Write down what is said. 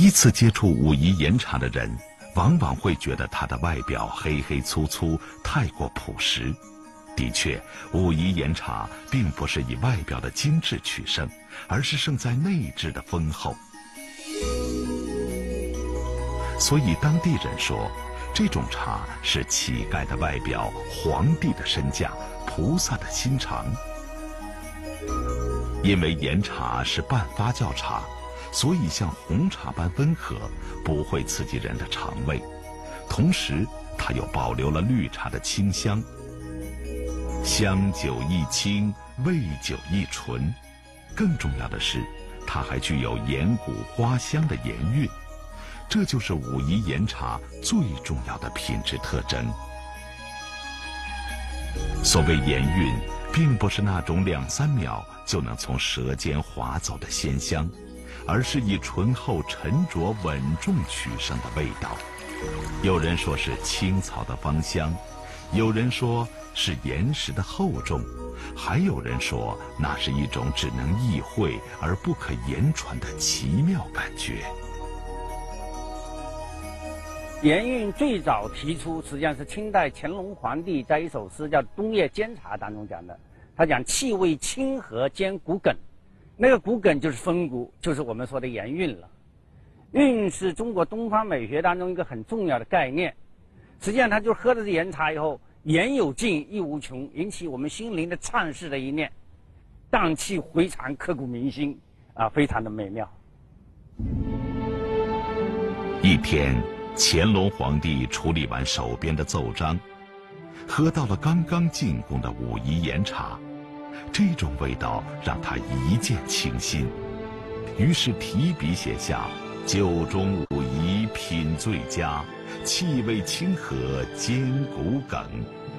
一次接触武夷岩茶的人，往往会觉得它的外表黑黑粗粗，太过朴实。的确，武夷岩茶并不是以外表的精致取胜，而是胜在内质的丰厚。所以当地人说，这种茶是乞丐的外表，皇帝的身价，菩萨的心肠。因为岩茶是半发酵茶，所以像红茶般温和，不会刺激人的肠胃。同时，它又保留了绿茶的清香。香久益清，味久益醇。更重要的是，它还具有岩谷花香的岩韵。这就是武夷岩茶最重要的品质特征。所谓岩韵，并不是那种2-3秒就能从舌尖滑走的鲜香，而是以醇厚沉着稳重取胜的味道。有人说是青草的芳香，有人说是岩石的厚重，还有人说那是一种只能意会而不可言传的奇妙感觉。 岩韵最早提出，实际上是清代乾隆皇帝在一首诗叫《冬夜煎茶》当中讲的。他讲气味清和兼骨梗，那个骨梗就是风骨，就是我们说的岩韵了。韵是中国东方美学当中一个很重要的概念。实际上，他就喝了这岩茶以后，言有尽意无穷，引起我们心灵的畅适的一念，荡气回肠，刻骨铭心，非常的美妙。 一天，乾隆皇帝处理完手边的奏章，喝到了刚刚进贡的武夷岩茶，这种味道让他一见倾心，于是提笔写下“酒中武夷品最佳，气味清和兼骨梗，